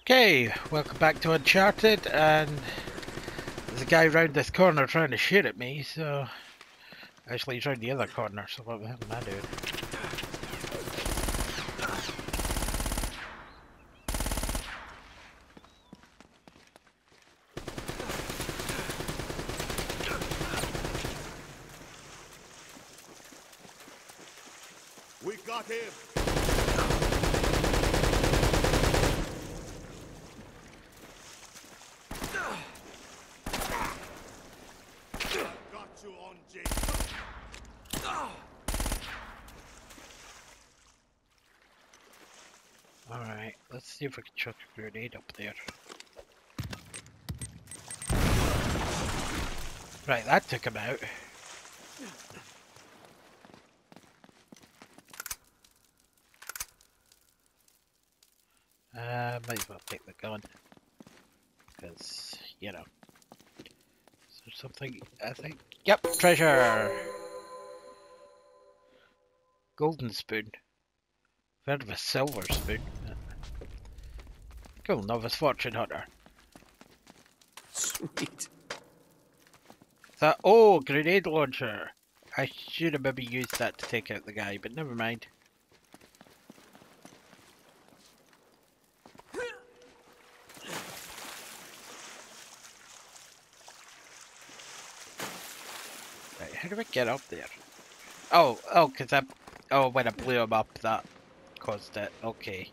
Okay, welcome back to Uncharted, and there's a guy round this corner trying to shoot at me, so... Actually, he's round the other corner, so what the hell am I doing? We got him! Got you on, Jake. Alright, let's see if we can chuck a grenade up there. Right, that took him out. Might as well take the gun. Because, you know. Is there something, I think? Yep, treasure! Golden spoon. I've heard of a silver spoon. Cool, novice fortune hunter. Sweet. Oh, grenade launcher. I should have maybe used that to take out the guy, but never mind. Right, how do I get up there? Oh, because when I blew him up, that caused it. Okay.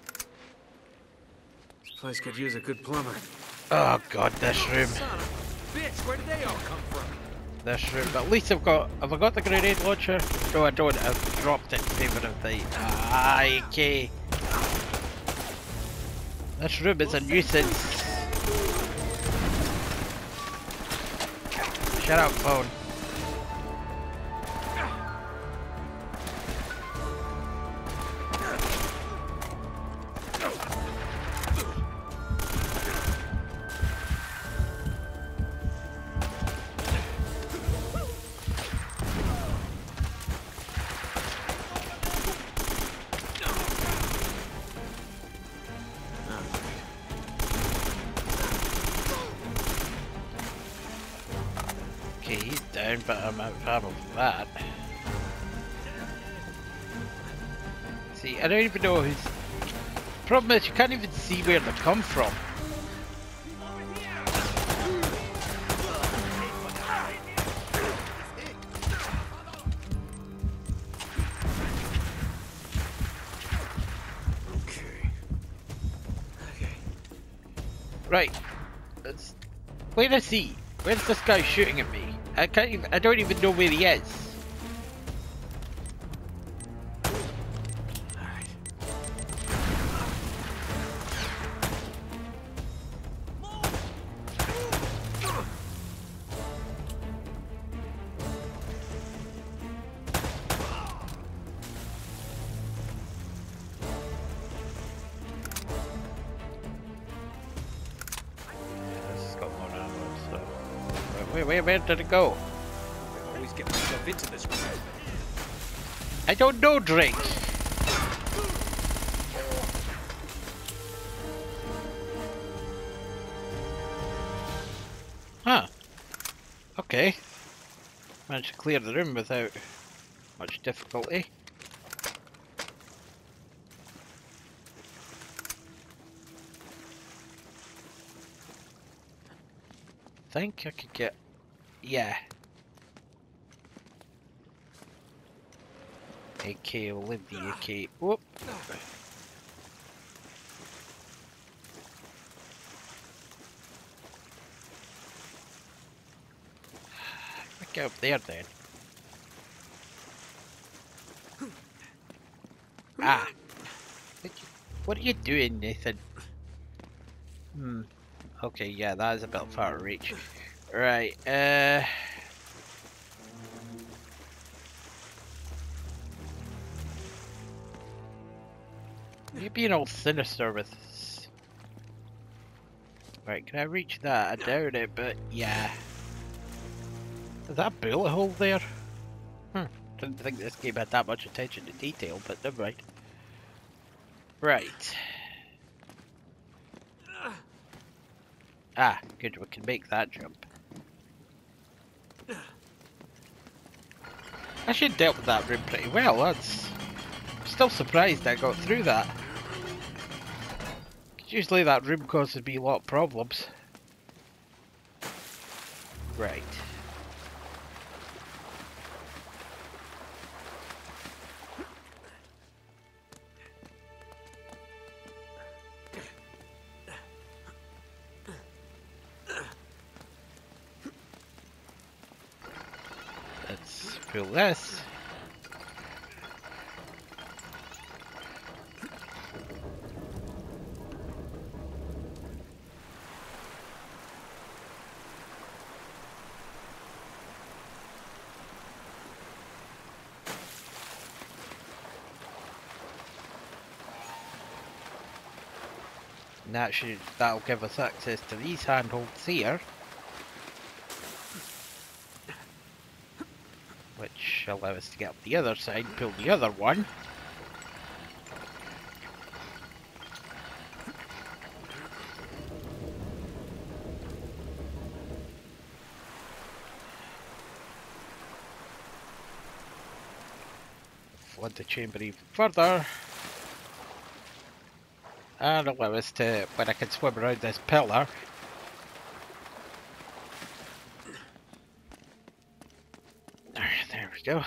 This place could use a good plumber. Oh god, this room. Son of a bitch, where did they all come from? This room. But at least have I got the grenade launcher? No, I don't. I've dropped it in favour of the AK. This room is a nuisance. Shut up, phone. Okay, he's down, but I'm out of ammo for that. See, I don't even know who's... Problem is, you can't even see where they come from. Okay. Right. Let's... Where is he? Where's this guy shooting at me? I don't even know where he is. Alright. This has got more ammo, so... Where did it go? I always get myself into this crap. I don't know, Drake. Huh. Okay. Managed to clear the room without much difficulty. Think I could get... Yeah. AK, will leave the AK. Whoop. Get up there then. Ah. What are you doing, Nathan? Okay, yeah, that is a bit far to reach. Right, you're being all sinister with this. Right, can I reach that? I doubt it, but yeah. Is that a bullet hole there? Didn't think this game had that much attention to detail, but never mind. Right. Ah, good, we can make that jump. I should dealt with that room pretty well, that's... I'm still surprised I got through that. 'Cause usually that room causes me a lot of problems. Right. Let's fill this. And that'll give us access to these handholds here. Which allow us to get up the other side, pull the other one. Flood the chamber even further. And allow us to, when I can swim around this pillar. There we go.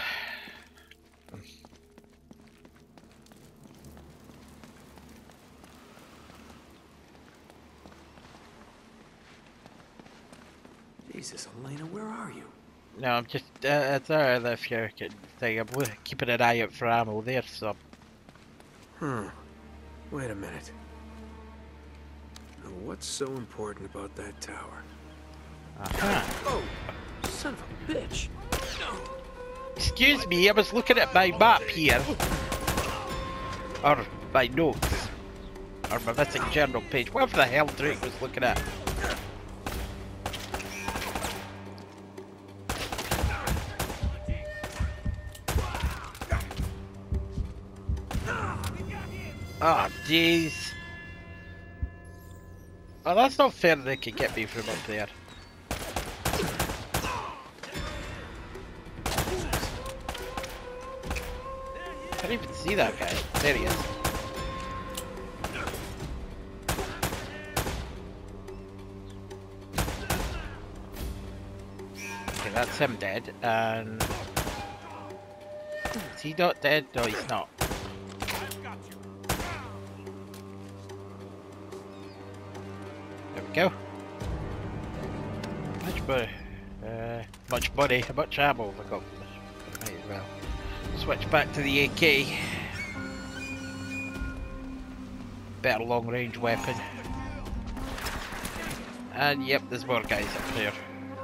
Jesus, Elena, where are you? No, I'm just, it's there if you can think. I'm keeping an eye out for ammo there, so. Wait a minute. Now, what's so important about that tower? Oh, son of a bitch! Excuse me, I was looking at my map here. Or my notes. Or my missing journal page. Whatever the hell Drake was looking at. Oh, jeez. Oh, that's not fair they could get me from up there. I can't even see that guy. There he is. Okay, that's him dead, and... Is he not dead? No, he's not. There we go. Much money. Much ammo have I got for this? Might as well. Switch back to the AK. Better long range weapon. And yep, there's more guys up there.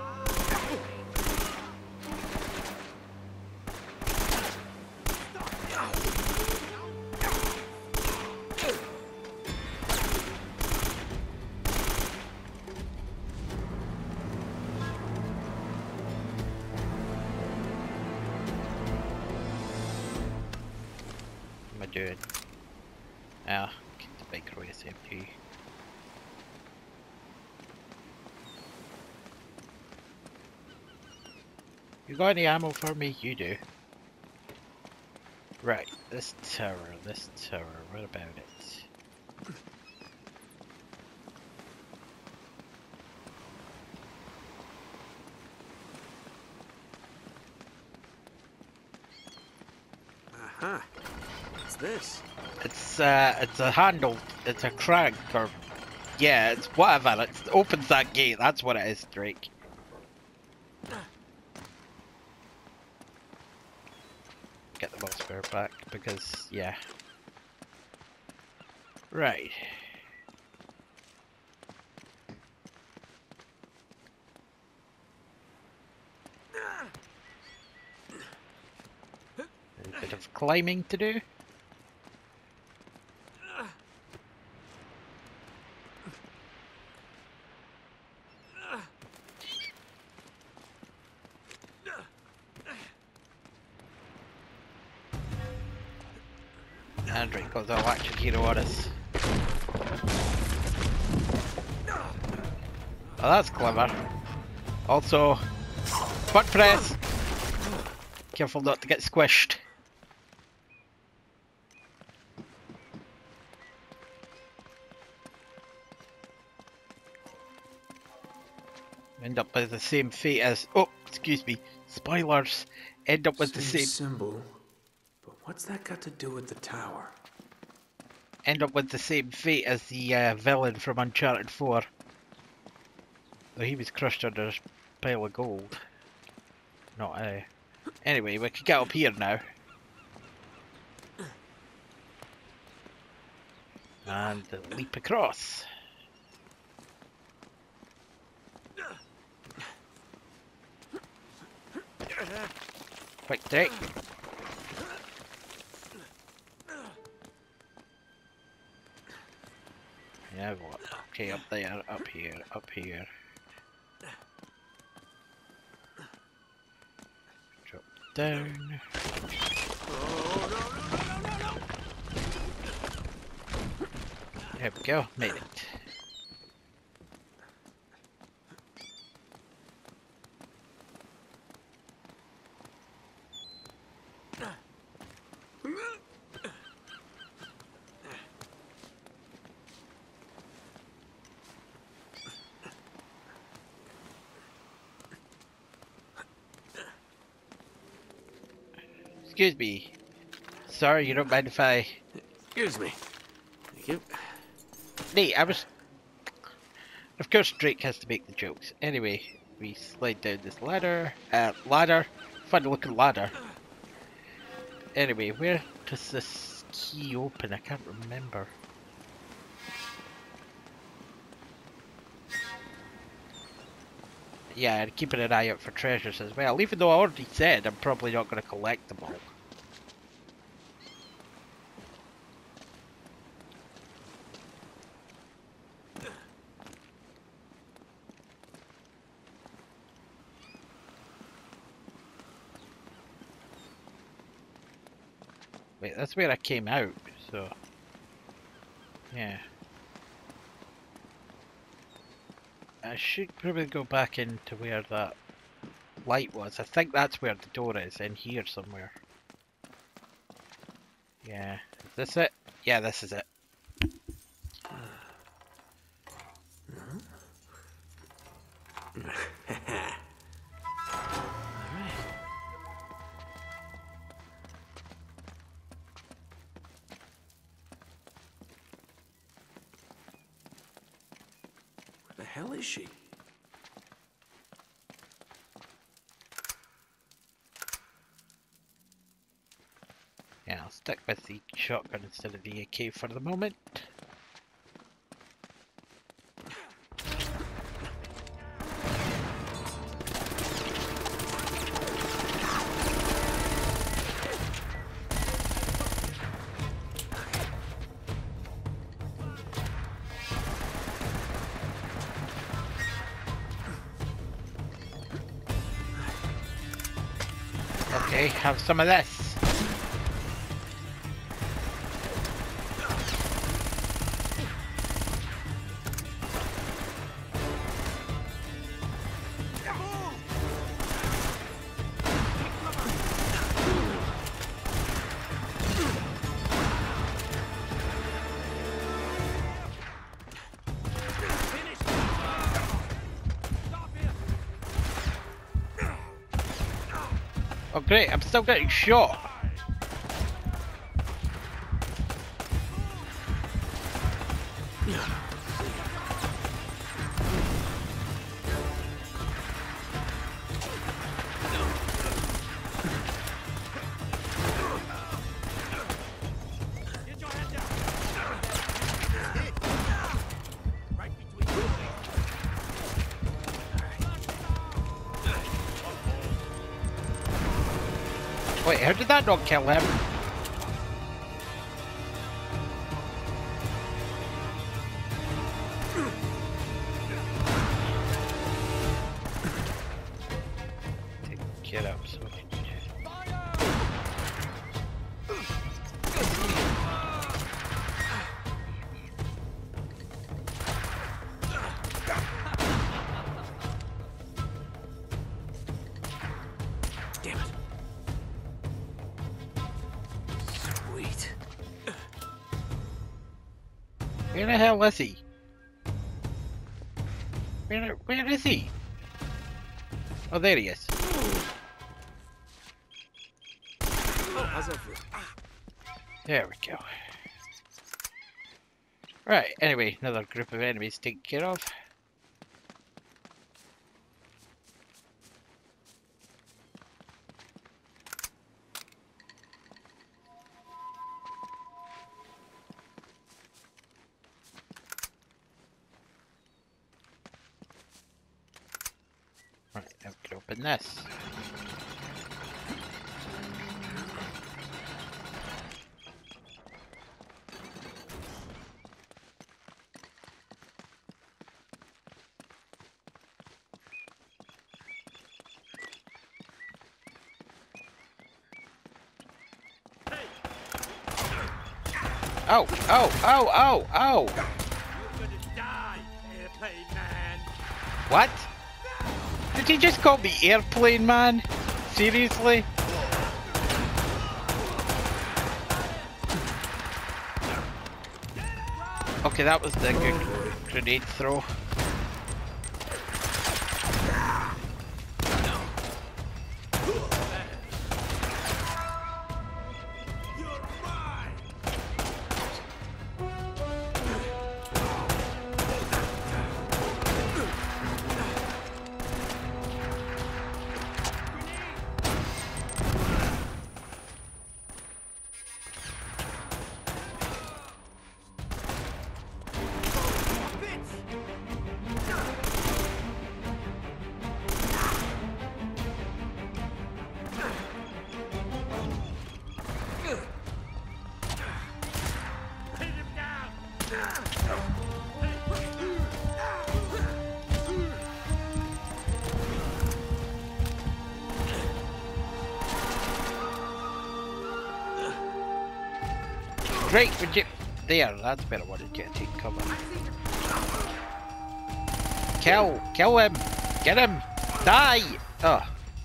Doing. Ah, keep the micro SMG. You got any ammo for me? You do. Right, this tower, what about it? Aha. What's this? It's a handle, it's a crank, or... Yeah, it's whatever, it opens that gate, that's what it is, Drake. Get the spare back, because, yeah. Right. A bit of climbing to do. And Drake got the action hero on us. Oh, that's clever. Also, button press. Careful not to get squished. End up with the same fate as... Oh, excuse me. Spoilers. End up with the same... symbol. But what's that got to do with the tower? End up with the same fate as the villain from Uncharted 4. Though he was crushed under a pile of gold. Not Anyway, we can get up here now. And leap across. Quick take. Yeah, what? Okay, up there, up here, up here. Drop down. There we go, made it. Excuse me. Sorry, you don't mind if I... Excuse me. Thank you. Nate, I was... Of course Drake has to make the jokes. Anyway, we slide down this ladder. Ladder? Fun looking ladder. Anyway, where does this key open? I can't remember. Yeah, and keeping an eye out for treasures as well. Even though I already said I'm probably not going to collect them all. Wait, that's where I came out, so... Yeah. I should probably go back into where that light was. I think that's where the door is, in here somewhere. Yeah. Is this it? Yeah, this is it. The hell is she? Yeah, I'll stick with the shotgun instead of the AK for the moment. Okay, have some of this. Oh great, I'm still getting shot. Wait, how did that not kill him? Get up, so we can... Where the hell is he? Where is he? Oh, there he is. Oh, how's that feel? There we go. Right, anyway, another group of enemies taken care of. Right, now we can open this. Oh, oh, oh, oh, oh! You're gonna die, airplane man. What? Did he just call me Airplane Man? Seriously? Okay, that was the good grenade throw. You're mine. Hit him down. Great, would you? There, that's better. What did you take cover? Kill him! Get him! Die! Oh.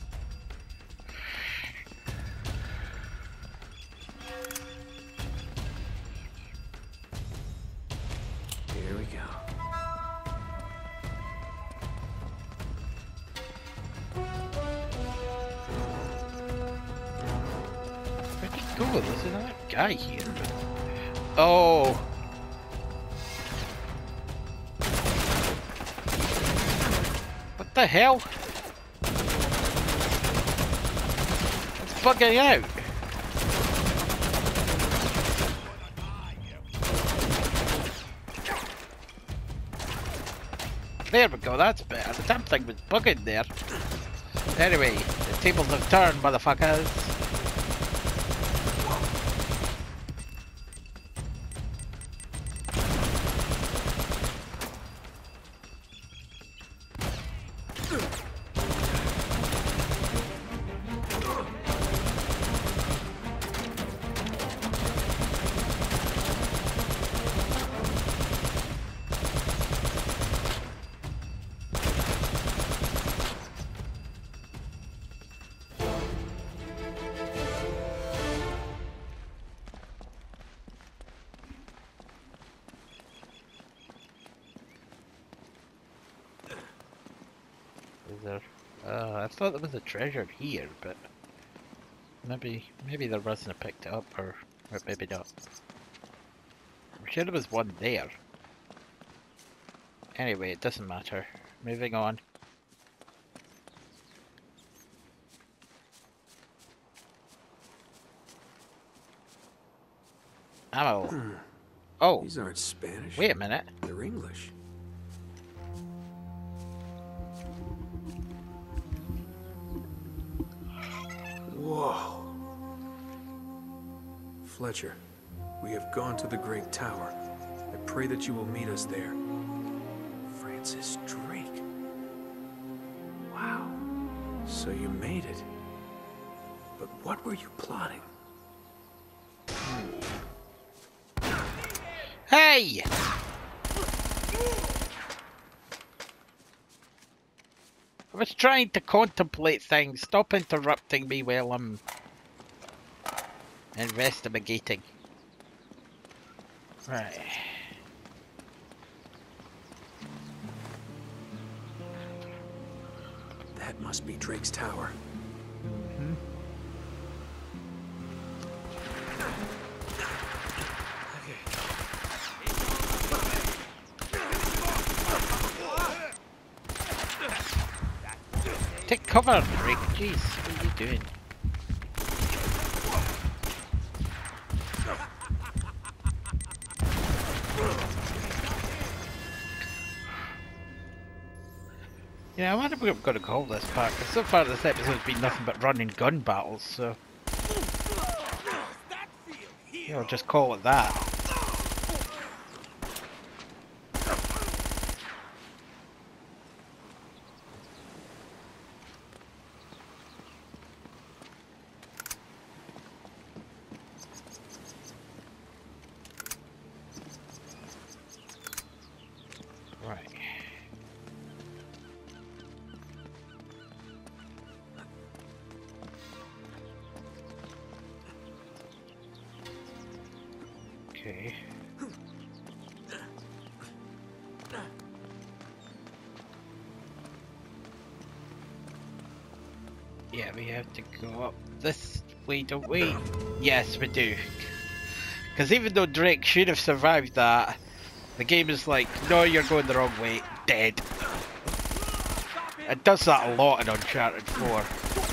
Here we go. Where'd he go? There's another guy here. Oh. What the hell? It's bugging out. There we go, that's better. The damn thing was bugging there. Anyway, the tables have turned, motherfuckers. Is there? I thought there was a treasure here, but maybe there wasn't. I picked it up, or maybe not. I'm sure there was one there. Anyway, it doesn't matter. Moving on. Ammo. Oh, These aren't Spanish. wait a minute. They're English. Whoa. Fletcher, we have gone to the Great Tower. I pray that you will meet us there. Francis Drake. Wow. So you made it. But what were you plotting? Hey! I was trying to contemplate things. Stop interrupting me while I'm investigating. Right. That must be Drake's tower. Take cover, Drake. Jeez, what are you doing? Yeah, I wonder what we're going to call this part, because so far this episode's been nothing but run and gun battles, so... Yeah, I'll just call it that. Right. Okay. Yeah, we have to go up this way, don't we? Yes, we do. Because even though Drake should have survived that, the game is like, no, you're going the wrong way, dead. It does that a lot in Uncharted 4.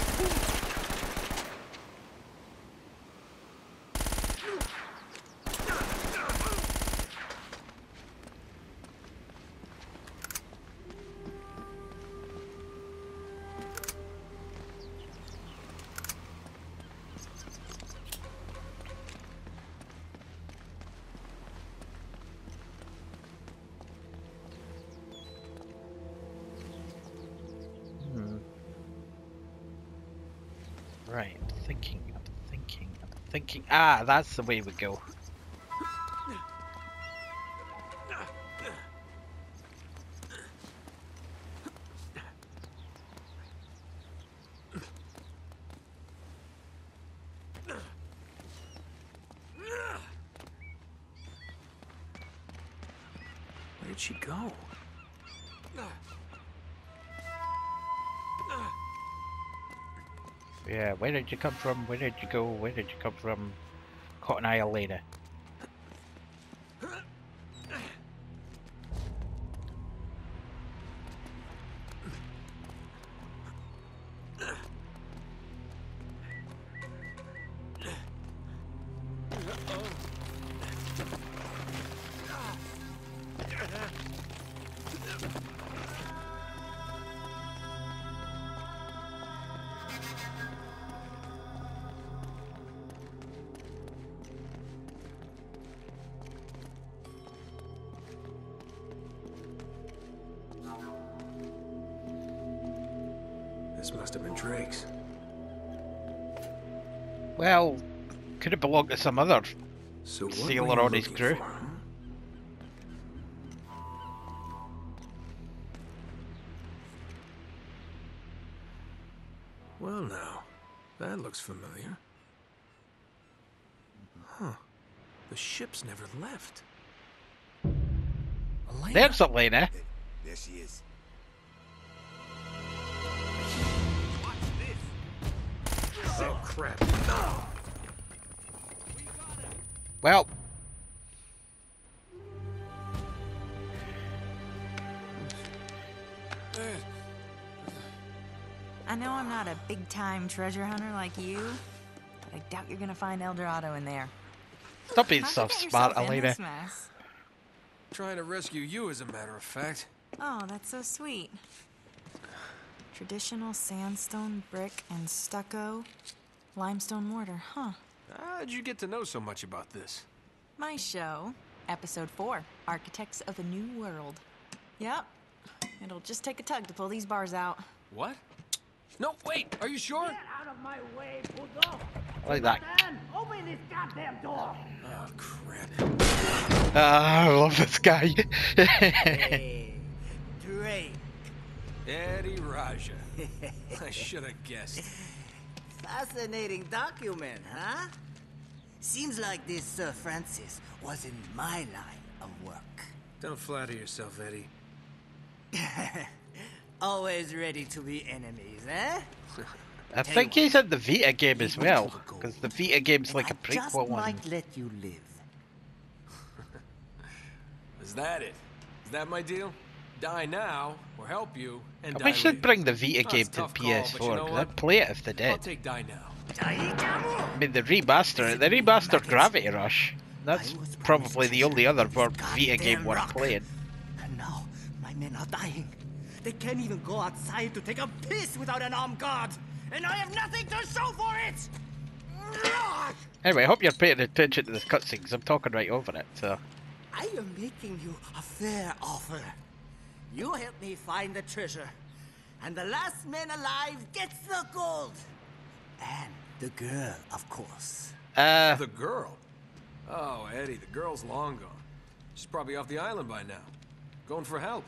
Right, I'm thinking. Ah, that's the way we go. Where did she go? Yeah, where did you come from? Where did you go? Where did you come from? Cotton Isle later. This must have been Drake's. Well, could have belonged to some other So what sailor were you on his looking crew. for, huh? Well now, that looks familiar. Huh. The ship's never left. Elena. There's Elena. There she is. Oh crap. Well, I know I'm not a big-time treasure hunter like you, but I doubt you're gonna find El Dorado in there. stop being How'd so you get smart, yourself in Elena. this mess? Trying to rescue you, as a matter of fact. Oh, that's so sweet. Traditional sandstone, brick, and stucco. Limestone mortar, huh? How'd you get to know so much about this? My show, Episode 4, Architects of a New World. Yep. It'll just take a tug to pull these bars out. What? No, wait, are you sure? Get out of my way, Puto! Like that. Man, open this goddamn door! Oh, crap. Ah, I love this guy. Hey, Drake. Eddie Raja. I should have guessed. Fascinating document, huh? Seems like this Sir Francis was in my line of work. Don't flatter yourself, Eddie. Always ready to be enemies, eh? I think he's in the Vita game as well, because the Vita game's like a Just prequel one. might let you live. Is that it? Is that my deal? Die now, or help you, and I die wish later. they'd bring the Vita Oh, game it's a to tough the call, but PS4, you know because what? I'd play it if they I'll did. take die now. I mean, the remastered Gravity Rush. That's probably the only other Vita game worth playing. And now, my men are dying. They can't even go outside to take a piss without an armed guard. And I have nothing to show for it! Anyway, I hope you're paying attention to this cutscene, because I'm talking right over it, so... I am making you a fair offer. You help me find the treasure, and the last man alive gets the gold. And the girl, of course. The girl? Oh, Eddie, the girl's long gone. She's probably off the island by now. Going for help.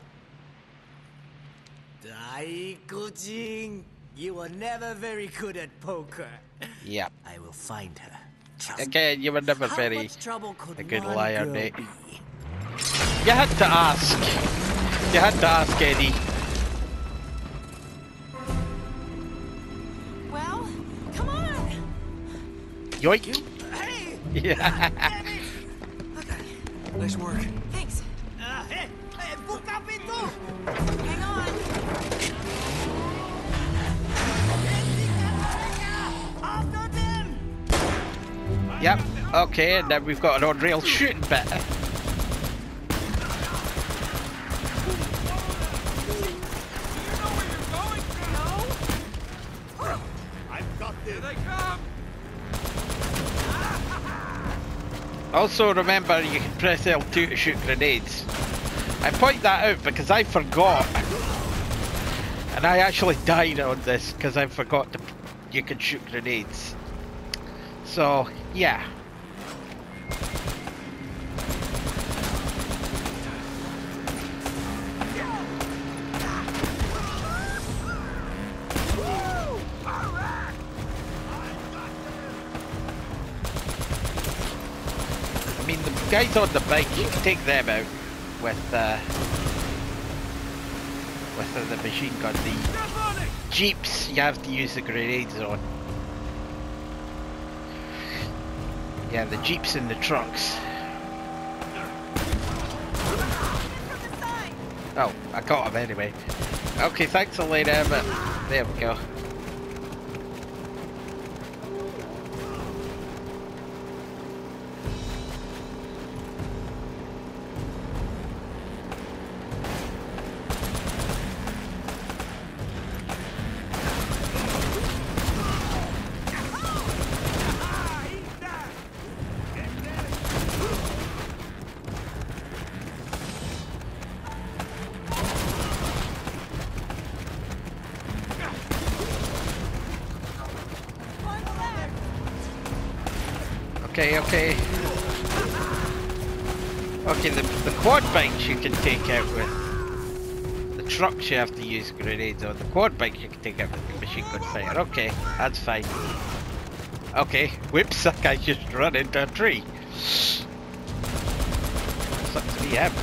Daikujin, you were never very good at poker. Yeah. I will find her. Trust me. Again, you were never How very much trouble could a good one liar, girl mate. be? You had to ask. You had to ask, Eddie. Well, come on. Yoink. Hey! Yeah. Damn it! Nice work. Thanks. Hey! Hey! Buka pintu! Hang on. After them! Yep. Okay, and then we've got an on-rail shooting bit. Also remember, you can press L2 to shoot grenades. I point that out because I forgot. And I actually died on this because I forgot to, you can shoot grenades. So, yeah. I mean, the guys on the bike, you can take them out with the machine gun. The jeeps, you have to use the grenades on. Yeah, the jeeps and the trucks. Oh, I got him anyway. Okay, thanks Elena, but there we go. Okay, okay. Okay, the quad bikes you can take out with. The trucks you have to use grenades on. The quad bikes you can take out with the machine gun fire. Okay, that's fine. Okay, whoops, that guy just run into a tree. Sucks to be him.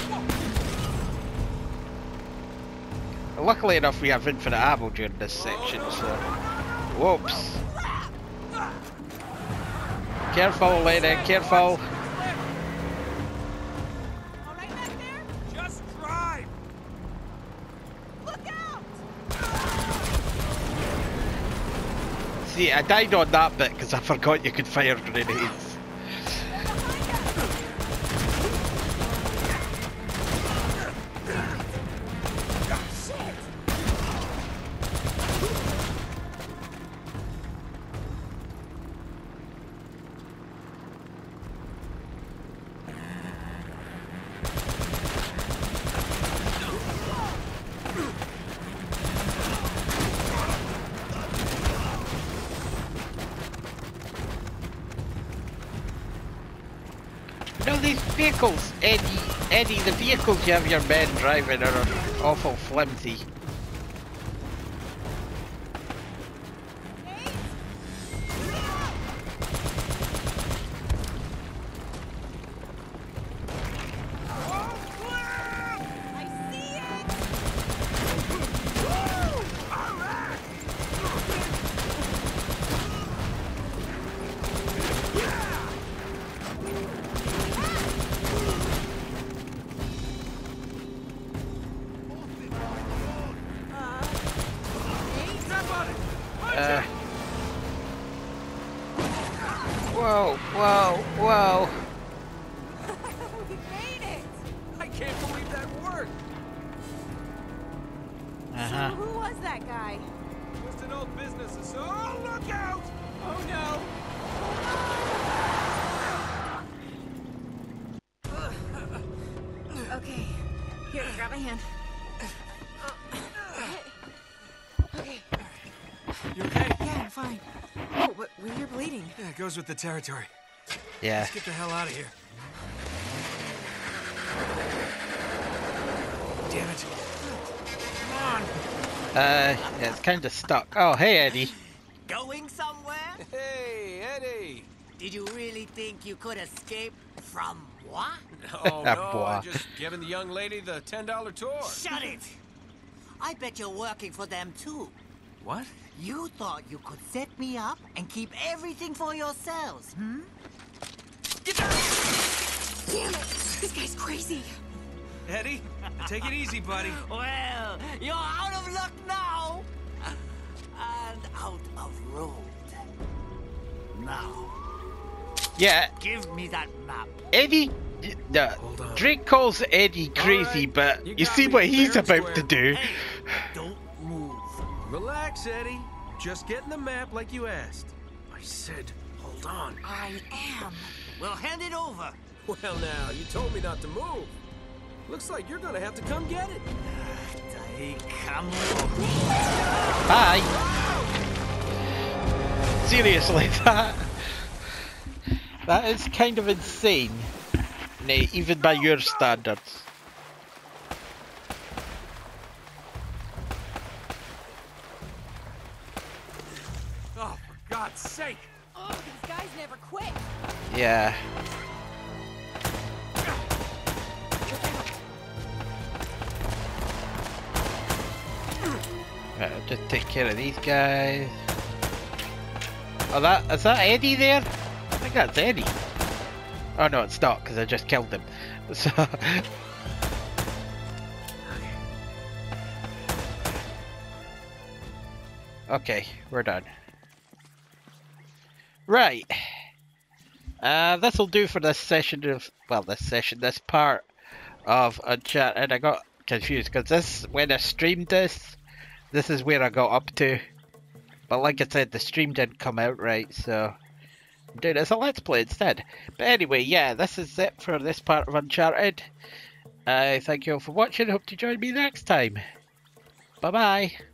Luckily enough we have infinite ammo during this section, so... Whoops. Careful, lady, careful. All right back there? Just drive! Look out! See, I died on that bit because I forgot you could fire grenades. No, these vehicles, Eddie, the vehicles you have your men driving are awful flimsy. I see it! Whoa, whoa, whoa. We made it! I can't believe that worked. Uh-huh. So who was that guy? Just an old business associate. Oh, look out! Oh no! Okay. Here, grab my hand. Okay. You okay? Yeah, I'm fine. Oh, but you're bleeding. Yeah, it goes with the territory. Yeah. Let's get the hell out of here. Damn it. Come on. Yeah, it's kind of stuck. Oh, hey, Eddie. Going somewhere? Hey, Eddie. Did you really think you could escape from moi? Oh, no, Boy. I'm just giving the young lady the $10 tour. Shut it! I bet you're working for them too. What? You thought you could set me up and keep everything for yourselves, hmm? Damn it! This guy's crazy. Eddie, take it easy, buddy. Well, you're out of luck now. And out of road. Now, Yeah, give me that map. Eddie. Hold on. Drake calls Eddie crazy, right, but you you got see me what he's fair and about to square. do. Hey, don't move. Relax, Eddie. Just getting the map like you asked. I said, hold on. I am. Well, hand it over. Well, now, you told me not to move. Looks like you're gonna have to come get it. Come Bye. Seriously, that is kind of insane. Nay, even by your standards. Oh, for God's sake. Oh, these guys never quit. Yeah. Right, I'll just take care of these guys. Oh, is that Eddie there? I think that's Eddie. Oh no, it's not, because I just killed him. So. Okay, we're done. Right. This'll do for this session of, well, this part of Uncharted. I got confused, because when I streamed this is where I got up to. But like I said, the stream didn't come out right, so I'm doing it as a Let's Play instead. But anyway, yeah, this is it for this part of Uncharted. Thank you all for watching. Hope to join me next time. Bye-bye.